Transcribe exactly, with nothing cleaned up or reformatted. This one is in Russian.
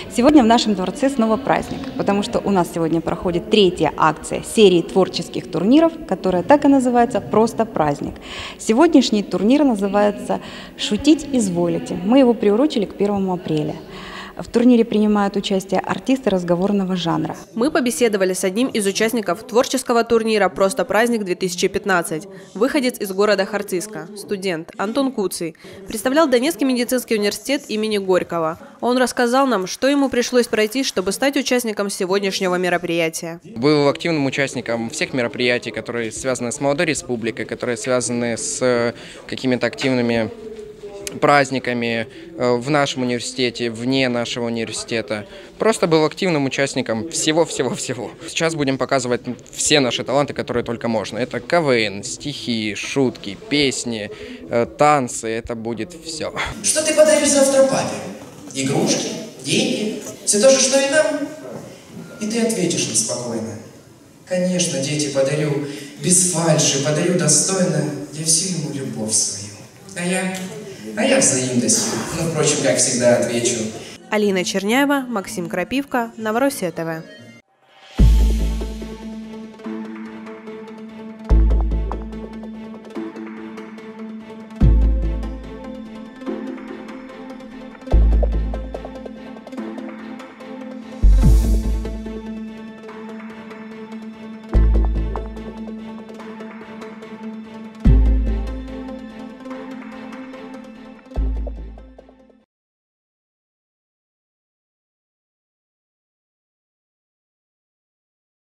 Сегодня в нашем дворце снова праздник, потому что у нас сегодня проходит третья акция серии творческих турниров, которая так и называется «Просто праздник». Сегодняшний турнир называется «Шутить изволите». Мы его приурочили к первому апреля. В турнире принимают участие артисты разговорного жанра. Мы побеседовали с одним из участников творческого турнира «Просто праздник-две тысячи пятнадцать». Выходец из города Харциска, студент Антон Куций, представлял Донецкий медицинский университет имени Горького. Он рассказал нам, что ему пришлось пройти, чтобы стать участником сегодняшнего мероприятия. Был активным участником всех мероприятий, которые связаны с молодой республикой, которые связаны с какими-то активными праздниками в нашем университете, вне нашего университета. Просто был активным участником всего-всего-всего. Сейчас будем показывать все наши таланты, которые только можно. Это ка вэ эн, стихи, шутки, песни, танцы. Это будет все. Что ты подаришь завтра папе? Игрушки? Деньги? Все то же, что и нам? И ты ответишь неспокойно. Конечно, дети, подарю без фальши, подарю достойно. Я всю ему любовь свою. А я... А я взаимностью. Ну, впрочем, как всегда, отвечу. Алина Черняева, Максим Крапивка, Новороссия тэ вэ.